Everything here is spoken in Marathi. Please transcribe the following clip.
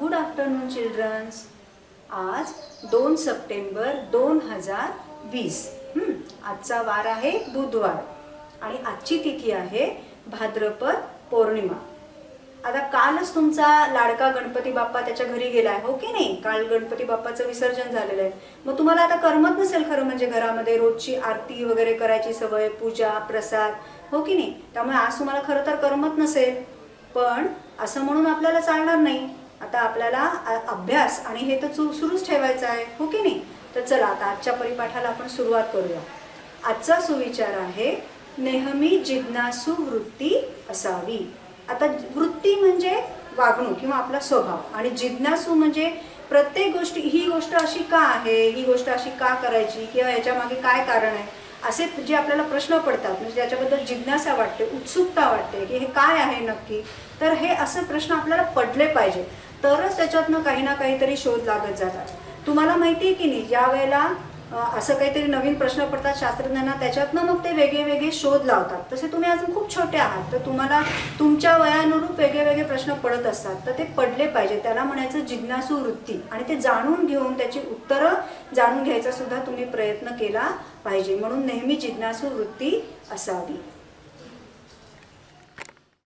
Good afternoon children's. आज 2 सप्टेंबर 2020। आजचा वार आहे बुधवार आणि आजची तिथी आहे भाद्रपद पौर्णिमा। आता कालच तुमचा लाडका गणपती बाप्पा त्याच्या घरी गेलाय, हो की नाही? काल गणपती बाप्पाचं विसर्जन झालेलं आहे। मग तुम्हाला आता करमत नसेल खरं म्हणजे घरामध्ये रोजची आरती वगैरे करायची सवय, पूजा प्रसाद, हो की नाही? त्यामुळे आज तुम्हाला खरं तर करमत नसेल, पण असं म्हणून आपल्याला चालणार नाही। आता आपल्याला अभ्यास आणि हे तर सुरूच ठेवायचं आहे, हो की नाही? तर चला आता आजच्या परिपाठाला आपण सुरुवात करूया। आजचा सुविचार आहे नेहमी जिज्ञासू वृत्ती असावी। आता वृत्ती म्हणजे वागणूक किंवा आपला स्वभाव, आणि जिज्ञासू म्हणजे प्रत्येक गोष्टी, ही गोष्ट अशी का आहे, ही गोष्ट अशी का करायची, किंवा याच्या मागे काय कारण आहे, असे जे आपल्याला प्रश्न पडतात, म्हणजे त्याच्याबद्दल जिज्ञासा वाटते, उत्सुकता वाटते की हे काय आहे नक्की, तर हे असे प्रश्न आपल्याला पडले पाहिजे, तरच त्याच्यातनं काही ना काहीतरी शोध लागत जातात। तुम्हाला माहिती आहे की नाही, ज्या वेळेला असं काहीतरी नवीन प्रश्न पडतात शास्त्रज्ञांना, त्याच्यातनं मग ते वेगळे वेगळे शोध लावतात। तसे तुम्ही अजून खूप छोटे आहात, तर तुम्हाला तुमच्या वयानुरूप वेगळे वेगळे प्रश्न पडत असतात, तर ते पडले पाहिजे, त्याला म्हणायचं जिज्ञासू वृत्ती। आणि ते जाणून घेऊन त्याची उत्तरं जाणून घ्यायचा सुद्धा तुम्ही प्रयत्न केला पाहिजे, म्हणून नेहमी जिज्ञासू वृत्ती असावी।